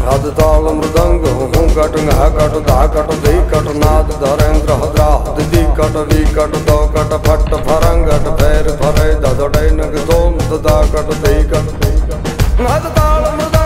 नाद ताल मृदंग हूँ कट घ कट धा कट धी कट नाद धरेन्द्र हद्रा दी कट वी कट दो कट फट फरंगट फेर फरे ददड़े नग दोम दा कट धी कट नाद ताल मृदंग